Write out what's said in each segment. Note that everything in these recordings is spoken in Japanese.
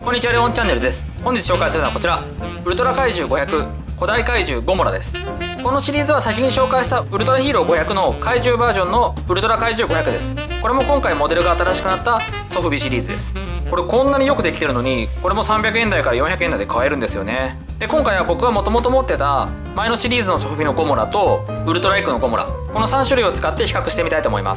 こんにちは、レオンチャンネルです。本日紹介するのはこちら、ウルトラ怪獣500古代怪獣ゴモラです。このシリーズは先に紹介したウルトラヒーロー500の怪獣バージョンのウルトラ怪獣500です。これも今回モデルが新しくなったソフビシリーズです。これこんなによくできてるのに、これも300円台から400円台で買えるんですよね。で、今回は僕がもともと持ってた前のシリーズのソフビのゴモラとウルトラエッグのゴモラ、この3種類を使って比較してみたいと思います。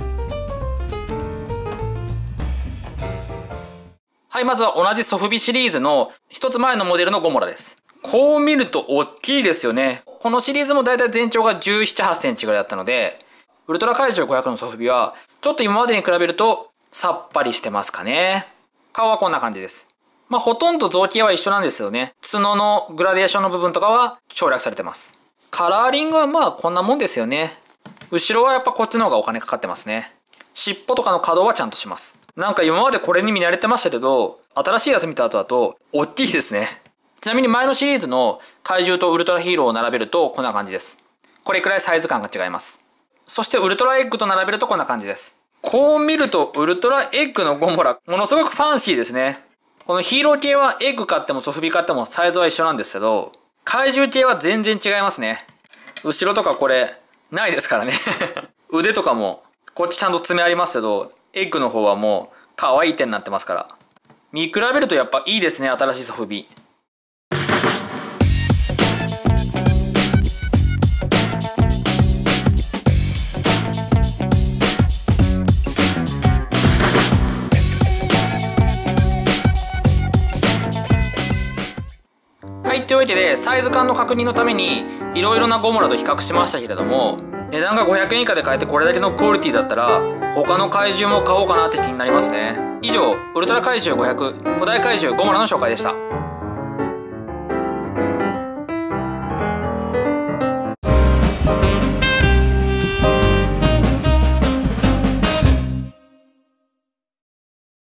はい、まずは同じソフビシリーズの一つ前のモデルのゴモラです。こう見ると大きいですよね。このシリーズもだいたい全長が17、8センチぐらいだったので、ウルトラ怪獣500のソフビはちょっと今までに比べるとさっぱりしてますかね。顔はこんな感じです。まあほとんど造形は一緒なんですよね。角のグラデーションの部分とかは省略されてます。カラーリングはまあこんなもんですよね。後ろはやっぱこっちの方がお金かかってますね。尻尾とかの可動はちゃんとします。なんか今までこれに見慣れてましたけど、新しいやつ見た後だと大きいですね。ちなみに前のシリーズの怪獣とウルトラヒーローを並べるとこんな感じです。これくらいサイズ感が違います。そしてウルトラエッグと並べるとこんな感じです。こう見るとウルトラエッグのゴモラ、ものすごくファンシーですね。このヒーロー系はエッグ買ってもソフビ買ってもサイズは一緒なんですけど、怪獣系は全然違いますね。後ろとかこれないですからね。腕とかもこっちちゃんと爪ありますけど、エッグの方はもう可愛い点になってますから。見比べるとやっぱいいですね、新しいソフビ。はい、というわけでサイズ感の確認のためにいろいろなゴモラと比較しましたけれども、値段が500円以下で買えてこれだけのクオリティだったら他の怪獣も買おうかなって気になりますね。以上、ウルトラ怪獣500古代怪獣ゴモラの紹介でした。